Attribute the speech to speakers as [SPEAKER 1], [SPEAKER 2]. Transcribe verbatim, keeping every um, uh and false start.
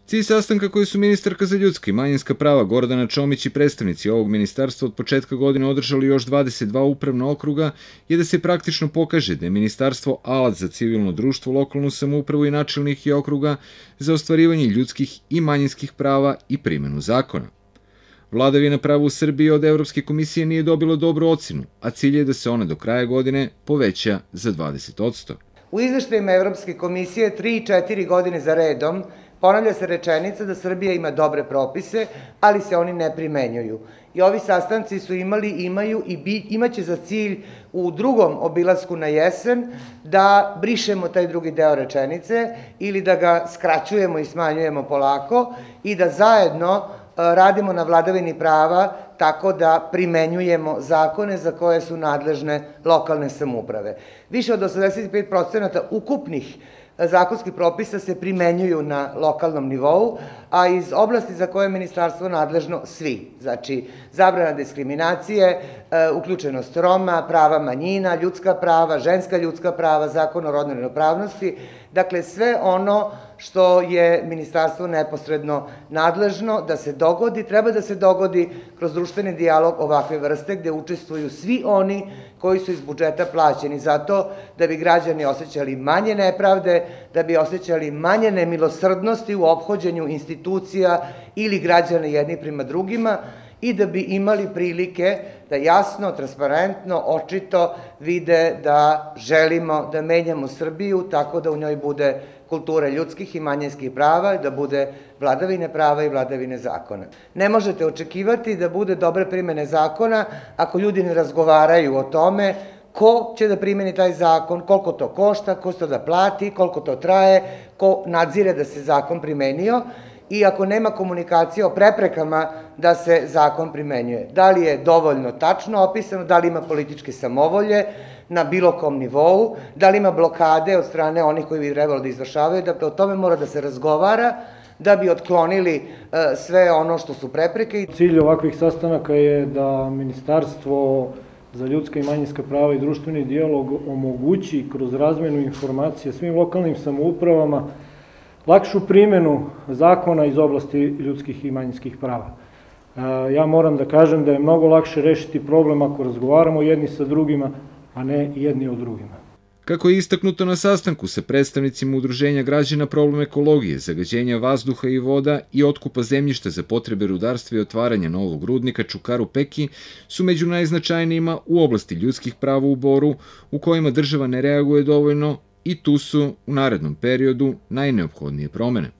[SPEAKER 1] Cilj sastanka koji su ministarka za ljudska i manjinska prava Gordana Čomić i predstavnici ovog ministarstva od početka godine održali još dvadeset dva upravna okruga je da se praktično pokaže da je ministarstvo alat za civilno društvo, lokalnu samoupravu i načelnih i okruga za ostvarivanje ljudskih i manjinskih prava i primenu zakona. Vladavina prava u Srbiji od Evropske komisije nije dobila dobru ocenu, a cilj je da se ona do kraja godine poveća za dvadeset posto.
[SPEAKER 2] U izveštajima Evropske komisije tri i četiri godine za redom ponavlja se rečenica da Srbija ima dobre propise, ali se oni ne primenjuju. I ovi sastanci su imali, imaju i imaće za cilj u drugom obilasku na jesen da brišemo taj drugi deo rečenice ili da ga skraćujemo i smanjujemo polako i da zajedno radimo na vladavini prava tako da primenjujemo zakone za koje su nadležne lokalne samouprave. Više od osamdeset pet procenata ukupnih zakonskih propisa se primenjuju na lokalnom nivou, a iz oblasti za koje je ministarstvo nadležno svi. Znači, zabrana diskriminacije, uključenost Roma, prava manjina, ljudska prava, ženska ljudska prava, zakon o rodnoj ravnopravnosti, dakle sve ono što je ministarstvo neposredno nadležno da se dogodi, treba da se dogodi kroz društveni dijalog ovakve vrste gde učestvuju svi oni koji su iz budžeta plaćeni zato da bi građani osjećali manje nepravde, da bi osjećali manje nemilosrdnosti u ophođenju institucija ili građana jedni prema drugima i da bi imali prilike da jasno, transparentno, očito vide da želimo da menjamo Srbiju tako da u njoj bude kultura ljudskih i manjinskih prava i da bude vladavine prava i vladavine zakona. Ne možete očekivati da bude dobre primene zakona ako ljudi ne razgovaraju o tome ko će da primeni taj zakon, koliko to košta, ko će to da plati, koliko to traje, ko nadzire da se zakon primenio i ako nema komunikacije o preprekama da se zakon primenjuje. Da li je dovoljno tačno opisano, da li ima političke samovolje na bilo kom nivou, da li ima blokade od strane onih koji bi trebalo da izvršavaju, da o tome mora da se razgovara da bi otklonili sve ono što su prepreke.
[SPEAKER 3] Cilj ovakvih sastanaka je da Ministarstvo za ljudska i manjinska prava i društveni dijalog omogući kroz razmenu informacija svim lokalnim samoupravama lakšu primenu zakona iz oblasti ljudskih i manjinskih prava. Ja moram da kažem da je mnogo lakše rešiti problem ako razgovaramo jedni sa drugima, a ne jedni o drugima.
[SPEAKER 1] Kako je istaknuto na sastanku sa predstavnicima udruženja građana, problem ekologije, zagađenja vazduha i voda i otkupa zemljišta za potrebe rudarstva i otvaranja novog rudnika Čukaru Peki su među najznačajnijima u oblasti ljudskih prava u Boru, u kojima država ne reaguje dovoljno i tu su u narednom periodu najneophodnije promene.